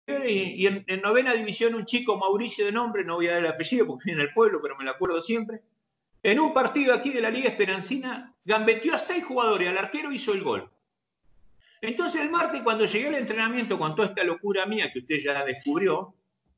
y en novena división un chico, Mauricio de nombre, no voy a dar el apellido porque viene en el pueblo, pero me lo acuerdo siempre, en un partido aquí de la Liga Esperancina, gambeteó a 6 jugadores, al arquero hizo el gol. Entonces el martes, cuando llegué al entrenamiento con toda esta locura mía que usted ya descubrió,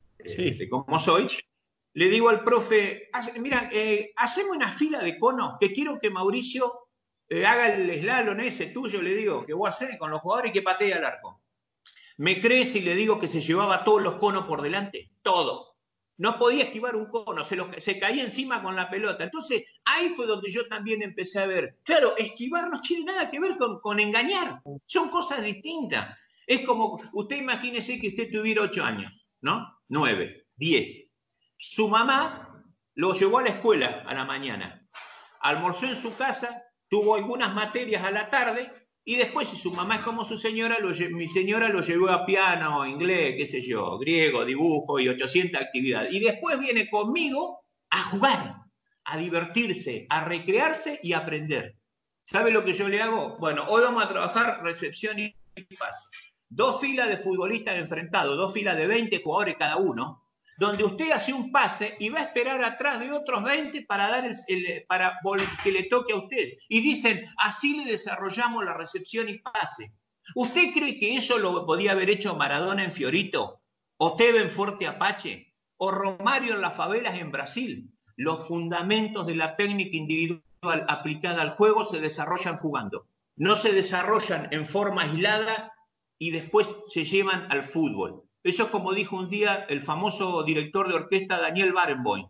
de cómo soy, le digo al profe, mira, hacemos una fila de conos, que quiero que Mauricio haga el slalom ese tuyo, le digo, que voy a hacer con los jugadores y que patee al arco. ¿Me crees si le digo que se llevaba todos los conos por delante? Todo. No podía esquivar un cono, se caía encima con la pelota. Entonces, ahí fue donde yo también empecé a ver. Claro, esquivar no tiene nada que ver con engañar. Son cosas distintas. Es como, usted imagínese que usted tuviera 8 años, ¿no? 9, 10. Su mamá lo llevó a la escuela a la mañana. Almorzó en su casa, tuvo algunas materias a la tarde, y después, si su mamá es como su señora, mi señora lo llevó a piano, inglés, qué sé yo, griego, dibujo y 800 actividades. Y después viene conmigo a jugar, a divertirse, a recrearse y a aprender. ¿Sabe lo que yo le hago? Bueno, hoy vamos a trabajar recepción y pase. 2 filas de futbolistas enfrentados, 2 filas de 20 jugadores cada uno, donde usted hace un pase y va a esperar atrás de otros 20 para dar para que le toque a usted. Y dicen, así le desarrollamos la recepción y pase. ¿Usted cree que eso lo podía haber hecho Maradona en Fiorito? ¿O Teve en Fuerte Apache? ¿O Romario en las favelas en Brasil? Los fundamentos de la técnica individual aplicada al juego se desarrollan jugando. No se desarrollan en forma aislada y después se llevan al fútbol. Eso es como dijo un día el famoso director de orquesta Daniel Barenboim.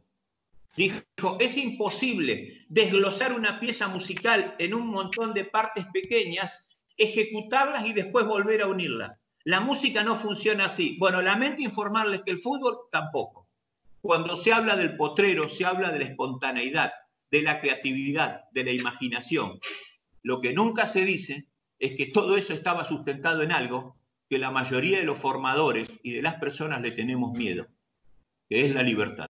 Dijo, es imposible desglosar una pieza musical en un montón de partes pequeñas, ejecutarlas y después volver a unirlas. La música no funciona así. Bueno, lamento informarles que el fútbol tampoco. Cuando se habla del potrero, se habla de la espontaneidad, de la creatividad, de la imaginación. Lo que nunca se dice es que todo eso estaba sustentado en algo que la mayoría de los formadores y de las personas le tenemos miedo, que es la libertad.